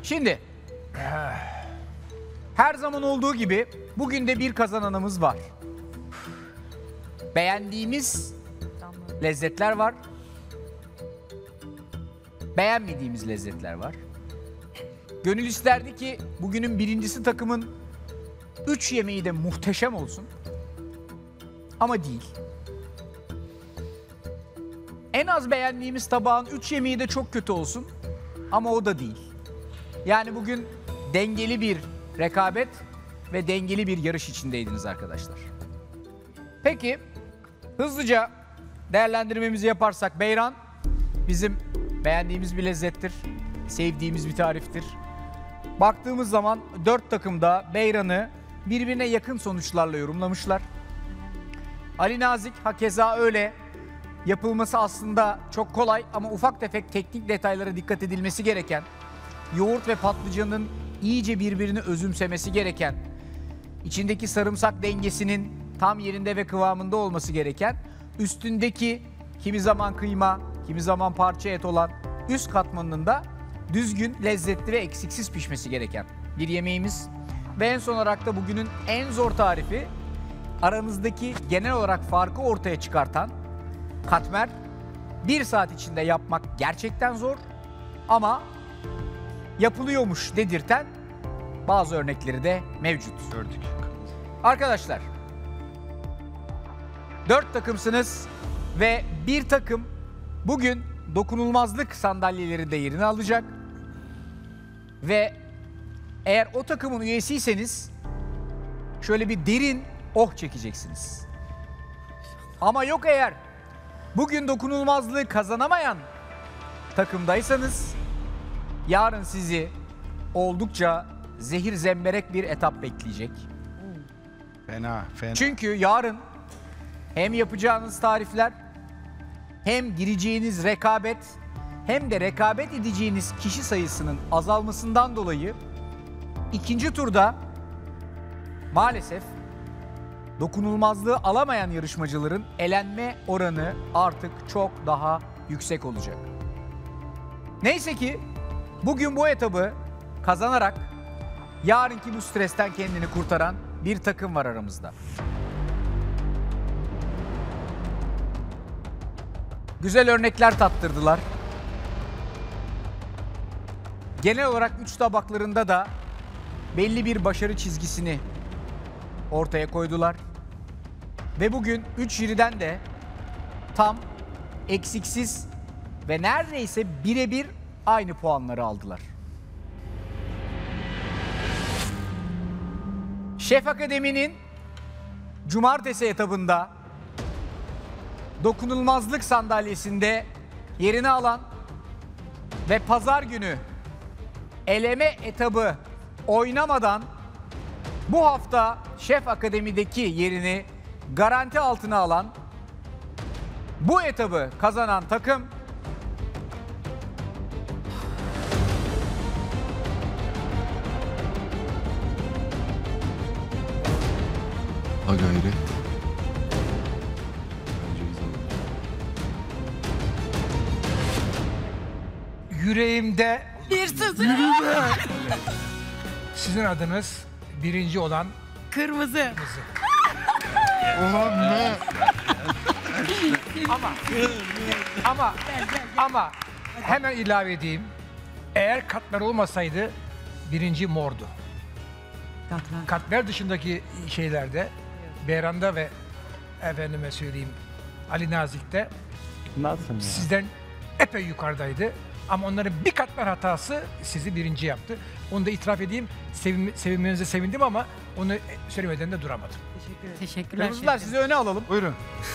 Şimdi her zaman olduğu gibi bugün de bir kazananımız var. Beğendiğimiz lezzetler var. Beğenmediğimiz lezzetler var. Gönül isterdi ki bugünün birincisi takımın 3 yemeği de muhteşem olsun. Ama değil. En az beğendiğimiz tabağın 3 yemeği de çok kötü olsun. Ama o da değil. Yani bugün dengeli bir rekabet ve dengeli bir yarış içindeydiniz arkadaşlar. Peki hızlıca değerlendirmemizi yaparsak beyran bizim beğendiğimiz bir lezzettir. Sevdiğimiz bir tariftir. Baktığımız zaman 4 takım da beyranı birbirine yakın sonuçlarla yorumlamışlar. Ali Nazik hakeza öyle. Yapılması aslında çok kolay ama ufak tefek teknik detaylara dikkat edilmesi gereken, yoğurt ve patlıcanın iyice birbirini özümsemesi gereken, içindeki sarımsak dengesinin tam yerinde ve kıvamında olması gereken, üstündeki kimi zaman kıyma, kimi zaman parça et olan üst katmanının da düzgün, lezzetli ve eksiksiz pişmesi gereken bir yemeğimiz. Ve en son olarak da bugünün en zor tarifi, aranızdaki genel olarak farkı ortaya çıkartan katmer. 1 saat içinde yapmak gerçekten zor ama yapılıyormuş dedirten bazı örnekleri de mevcut. Gördük. Arkadaşlar 4 takımsınız ve bir takım bugün dokunulmazlık sandalyeleri de yerini alacak. Ve eğer o takımın üyesiyseniz şöyle bir derin oh çekeceksiniz. Ama yok eğer bugün dokunulmazlığı kazanamayan takımdaysanız yarın sizi oldukça zehir zemberek bir etap bekleyecek. Fena, fena. Çünkü yarın hem yapacağınız tarifler, hem gireceğiniz rekabet, hem de rekabet edeceğiniz kişi sayısının azalmasından dolayı ikinci turda maalesef dokunulmazlığı alamayan yarışmacıların elenme oranı artık çok daha yüksek olacak. Neyse ki bugün bu etabı kazanarak yarınki bu stresten kendini kurtaran bir takım var aramızda. Güzel örnekler tattırdılar. Genel olarak 3 tabaklarında da belli bir başarı çizgisini ortaya koydular. Ve bugün 3 jüriden de tam, eksiksiz ve neredeyse birebir aynı puanları aldılar. Şef Akademi'nin cumartesi etabında dokunulmazlık sandalyesinde yerini alan ve pazar günü eleme etabı oynamadan bu hafta Şef Akademi'deki yerini garanti altına alan, bu etabı kazanan takım Ha gayret. Yüreğimde Bir sızı. sizin adınız birinci olan Kırmızı. Ulan ne? ama hemen ilave edeyim. Eğer katmer olmasaydı birinci mordu. Katmer dışındaki şeylerde, Beyran'da ve efendime söyleyeyim Ali Nazik'te sizden epey yukarıdaydı. Ama onların bir katmer hatası sizi birinci yaptı. Onu da itiraf edeyim. Sevinmenize sevindim ama onu söylemeden de duramadım. Teşekkürler. Kırmızılar sizi öne alalım. Buyurun.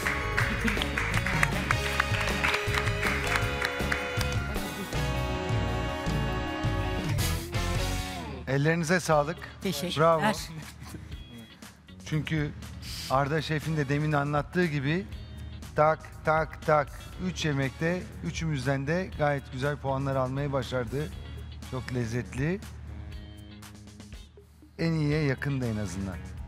Ellerinize sağlık. Teşekkürler. Bravo. Çünkü Arda Şef'in de demin anlattığı gibi tak tak tak 3 yemekte üçümüzden de gayet güzel puanlar almayı başardı. Çok lezzetli. En iyiye yakındı en azından.